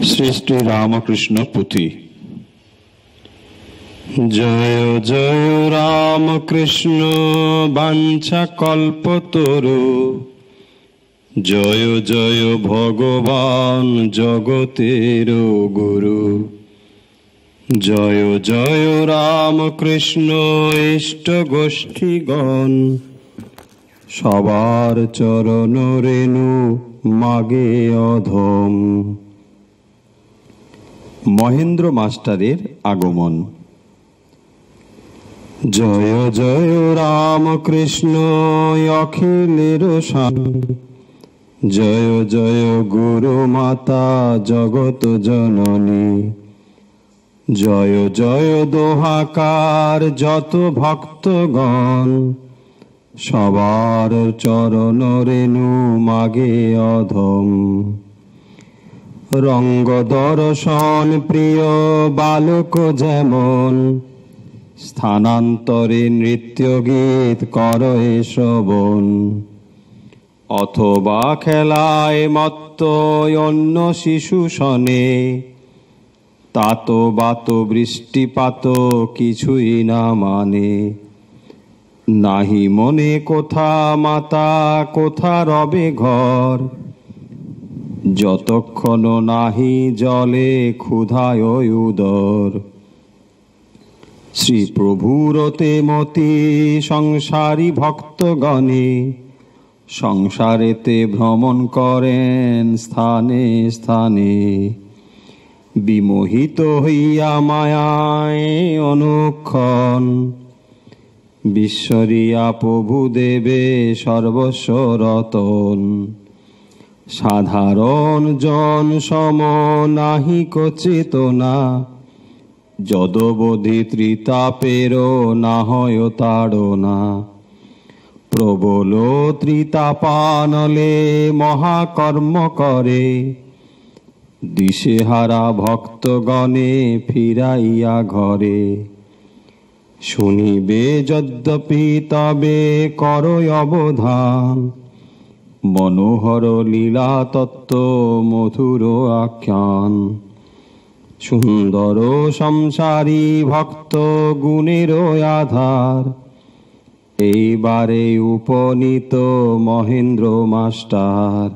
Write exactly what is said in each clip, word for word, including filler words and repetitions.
শ্রী শ্রী রামকৃষ্ণ পুঁথি। জয় জয় রামকৃষ্ণ বাঞ্ছা কল্পতরু, জয় জয় ভগবান জগতের গুরু। জয় জয় রামকৃষ্ণ ইষ্ট গোষ্ঠীগণ, সবার চরণ রেণু মাগে অধম। মহেন্দ্র মাস্টারের আগমন। জয় জয় রামকৃষ্ণ অখিলের স্বামী, জয় জয় গুরু মাতা জগত জননী। জয় জয় দোহাকার যত ভক্তগণ, সবার চরণ রেণু মাগে অধম। রঙ্গ দর্শন প্রিয় বালক যেমন, স্থানান্তরে নৃত্য গীত করয় শ্রবণ। অথবা খেলায় মত্ত অন্য শিশু শনে, তাত বাত বৃষ্টিপাত কিছুই না মানে। নাহি মনে কোথা মাতা কোথা রবে ঘর, যতক্ষণ নাহি জলে ক্ষুধায় উদর। শ্রী প্রভুরতে মতি সংসারী ভক্তগণে, সংসারেতে ভ্রমণ করেন স্থানে স্থানে। বিমোহিত হইয়া মায়ায় অনুক্ষণ, বিশ্বরিয়া প্রভু দেবে সর্বস্ব রতন। সাধারণ জন সম নাহিক চেতনা, যদবধি ত্রিতাপের না হয় তাড়না। প্রবল ত্রিতাপানলে মহাকর্ম করে, দিশেহারা ভক্তগণে ফিরাইয়া ঘরে। শুনিবে যদ্যপি তবে করয় অবধান, মনোহর লীলা তত্ত্ব মধুর আখ্যান। সুন্দর সংসারী ভক্ত গুণের আধার, এইবারে উপনীত মহেন্দ্র মাস্টার।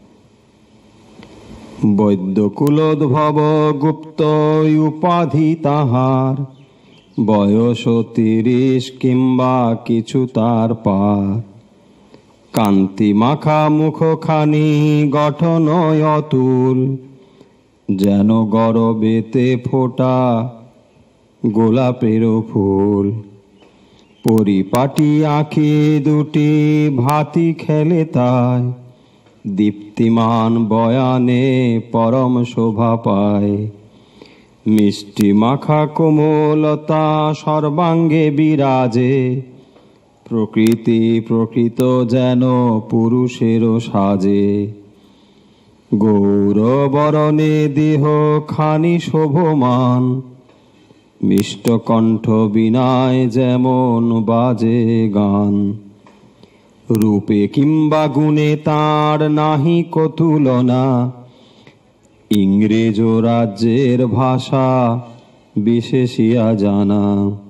বৈদ্যকুলোদ্ভব গুপ্ত উপাধি তাহার, বয়স তিরিশ কিংবা কিছু তার পার। কান্তি মাখা মুখখানি গঠন অতুল, যেন গরবেতে ফোটা গোলাপের ফুল। পরিপাটি আঁখি দুটি ভাতি খেলে তাই, দীপ্তিমান বয়ানে পরম শোভা পায়। মিষ্টি মাখা কোমলতা সর্বাঙ্গে বিরাজে, প্রকৃতি প্রকৃত যেন পুরুষের সাজে। গৌরবরণে দেহ খানি শোভমান, মিষ্টকণ্ঠ বিনায় যেমন বাজে গান। রূপে কিংবা গুণে তাঁর নাহি কতুলনা, ইংরেজ রাজ্যের ভাষা বিশেষিয়া জানা।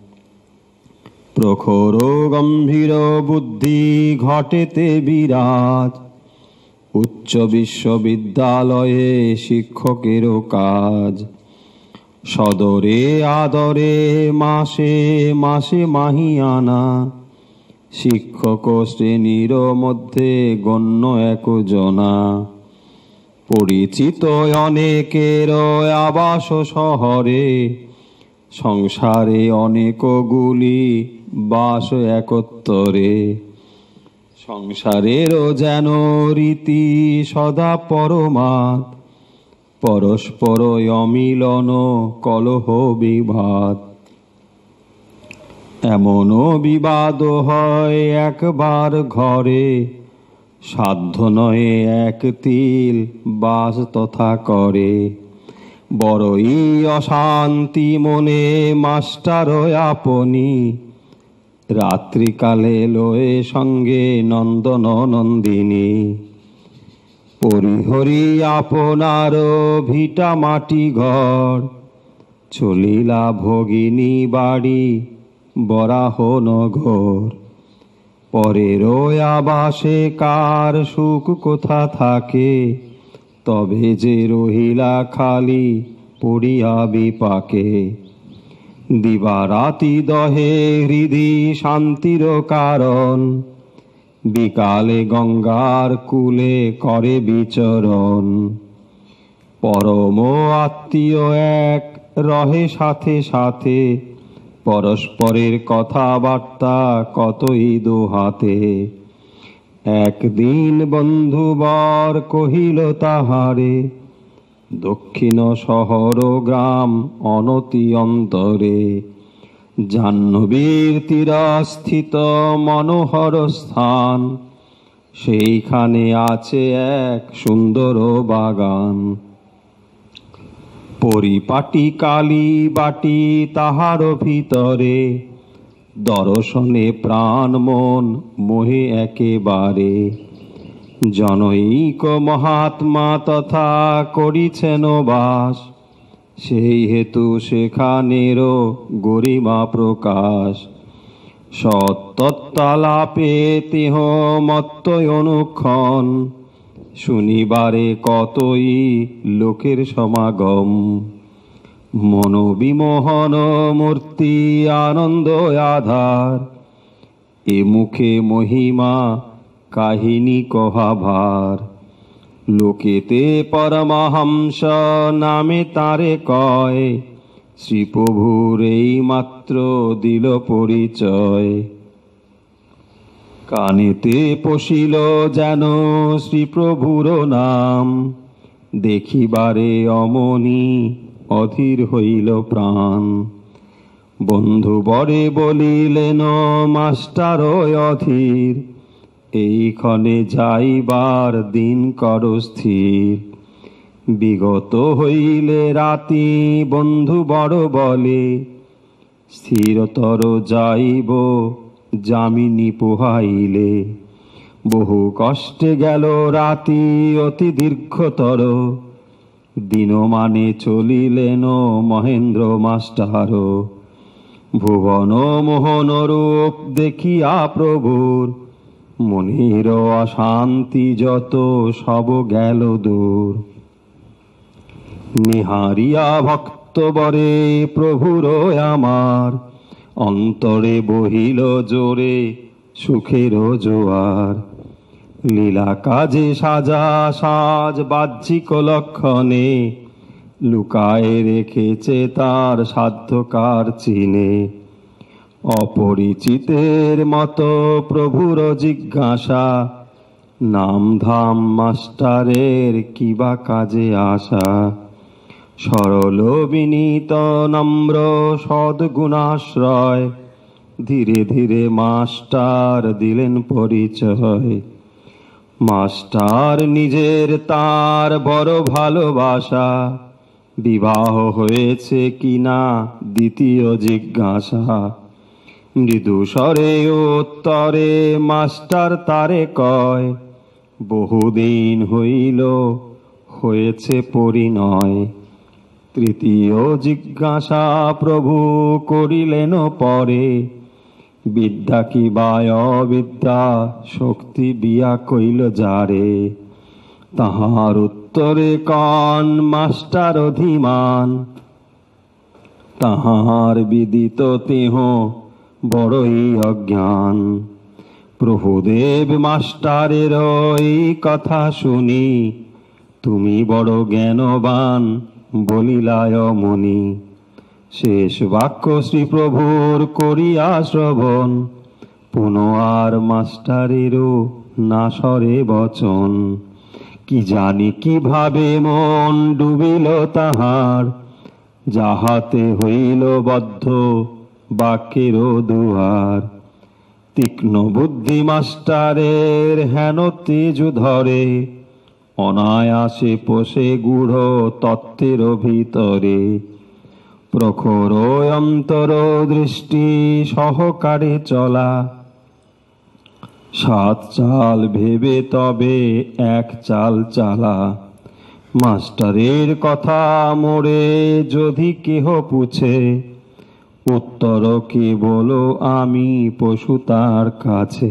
প্রখর গম্ভীর বুদ্ধি ঘটেতে বিরাজ, উচ্চ বিশ্ববিদ্যালয়ে শিক্ষকের কাজ। সদরে আদরে মাসে মাসে মাহিয়ানা, শিক্ষক শ্রেণীর মধ্যে গণ্য একজনা। পরিচিত অনেকের আবাস শহরে, সংসারে অনেকগুলি বাস একত্তরে। সংসারেরও যেন রীতি সদা পরমাৎ, পরস্পর অমিলন কলহ বিবাদ। এমনও বিবাদ হয় একবার ঘরে, সাধ্য নয় এক তিল বাস তথা করে। বড়ই অশান্তি মনে মাস্টার আপনি, রাত্রিকালে লয়ে সঙ্গে নন্দন নন্দিনী। পরিহরি আপনার ভিটা মাটি ঘর, চলিলা ভগিনী বাড়ি বরাহ নগর। পরের আবাসে কার সুখ কোথা থাকে, তবে যে রহিলা খালি পড়িয়া বিপাকে। দিবারাতি দহে হৃদি শান্তির কারণ, বিকালে গঙ্গার কূলে করে বিচরণ। পরম আত্মীয় এক রহে সাথে সাথে, পরস্পরের কথাবার্তা কতই দোহাতে। একদিন বন্ধুবর কহিল তাহারে, দক্ষিণ শহর গ্রাম অনতি অন্তরে। জাহ্নবীর তীরস্থিত মনোহর স্থান, সেইখানে আছে এক সুন্দর বাগান। পরিপাটি কালী বাটি তাহার ভিতরে, দর্শনে প্রাণ মন মোহে একেবারে। জনৈক মহাত্মা তথা করিছেন বাস, সেই হেতু সেখানেরও গরিমা প্রকাশ। সত্তত্তালাপে তেহ মত্ত অনুক্ষণ, শুনিবারে কতই লোকের সমাগম। মনোবিমোহন মূর্তি আনন্দ আধার, এ মুখে মহিমা কাহিনী কহাভার। লোকেতে পরমহংস নামে তারে কয়, শ্রীপ্রভুর এই মাত্র দিল পরিচয়। কানেতে পশিল যেন শ্রীপ্রভুর নাম, দেখিবারে অমনি অধীর হইল প্রাণ। বন্ধু বরে বলিলেন মাস্টার অধীর, এইক্ষণে যাইবার দিন কর স্থির। বিগত হইলে রাতি বন্ধু বড় বলে, স্থিরতর যাইব যামিনী পোহাইলে। বহু কষ্টে গেল রাতি অতি দীর্ঘতর, দিনমানে চলিলেন মহেন্দ্র মাস্টার। ভুবন মোহন রূপ দেখিয়া প্রভুর, মনির অশান্তি যত সব গেল দূর। নিহারিয়া ভক্তবরে প্রভুর আমার, অন্তরে বহিল জোরে সুখের জোয়ার। লীলা কাজে সাজা সাজ বাহ্যিক লক্ষণে, লুকায় রেখেছে তার সাধ্যকার চিনে। অপরিচিতের মতো প্রভুর জিজ্ঞাসা, নাম ধাম মাস্টারের কিবা কাজে আসা। সরল বিনীত নম্র সদ্গুণাশ্রয়, ধীরে ধীরে মাস্টার দিলেন পরিচয়। মাস্টার নিজের তার বড় ভালোবাসা, বিবাহ হয়েছে কিনা দ্বিতীয় জিজ্ঞাসা। মৃদু স্বরে উত্তরে মাস্টার তারে কয়, বহুদিন হইল হয়েছে পরিণয়। তৃতীয় জিজ্ঞাসা প্রভু করিলেন পরে, বিদ্যা কি বায় বিদ্যা শক্তি বিয়া কইল যারে। তাহার উত্তরে কন মাস্টার অধিমান, তাহার বিদিত তেহ বড়ই অজ্ঞান। প্রভুদেব মাস্টারের এই কথা শুনি, তুমি বড় জ্ঞানবান বলিলায় মনি। শেষ বাক্য শ্রীপ্রভুর করিয়া শ্রবণ, পুনঃ আর মাস্টারেরও না সরে বচন। কি জানি কিভাবে মন ডুবিল তাহার, যাহাতে হইল বদ্ধ বাক্যের দুয়ার। তীক্ষ্ণ বুদ্ধি মাস্টারের হেন তেজ ধরে, অনায়াসে পোষে গূঢ় তত্ত্বের ভিতরে। প্রখর অন্তর দৃষ্টি সহকারে চলা, সাত চাল ভেবে তবে এক চাল চালা। মাস্টারের কথা মোড়ে যদি কেহ পুছে, উত্তর কি বলো আমি পশু তার কাছে।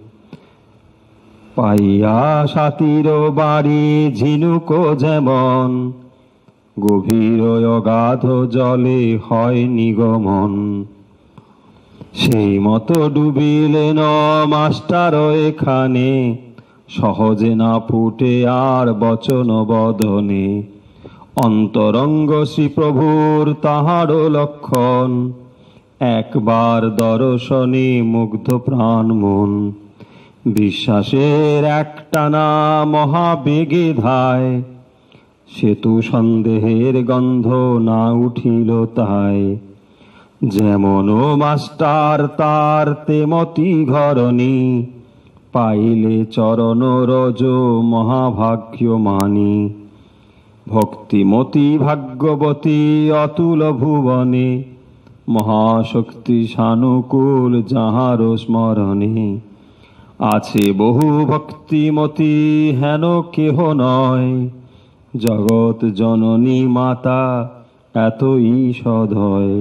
পাইয়া সাতির বাড়ি ঝিনুক যেমন, গভীর অগাধ জলে হয় নিগমন। সেই মতো ডুবিলেন মাস্টার এখানে, সহজে না ফুটে আর বচন বদনে। অন্তরঙ্গ শ্রীপ্রভুর তাহারও লক্ষণ, একবার দর্শনে মুগ্ধ প্রাণ মন। বিশ্বাসের একটানা মহাবেগে ধায়, সেতু সন্দেহের গন্ধ না উঠিল তাই। যেমন মাস্টার তার তেমতি ঘরণী, পাইলে চরণ রজ মহাভাগ্য মানি। ভক্তিমতী ভাগ্যবতী অতুল ভুবনে, মহাশক্তি সানুকূল যাহার স্মরণে। আছে বহু ভক্তিমতী হেন কেহ নয়, জগৎ জননী মাতা এতই সদয়।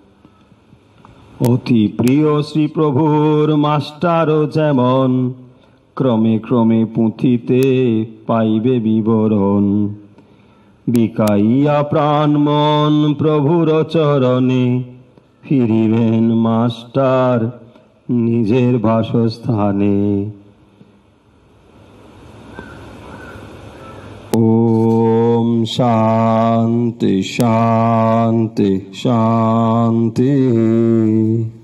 অতি প্রিয় শ্রীপ্রভুর মাস্টার যেমন, ক্রমে ক্রমে পুঁথিতে পাইবে বিবরণ। বিকাইয়া প্রাণ মন প্রভুর চরণে, ফিরিবেন মাস্টার নিজের বাসস্থানে। ওম শান্তি শান্তি শান্তি।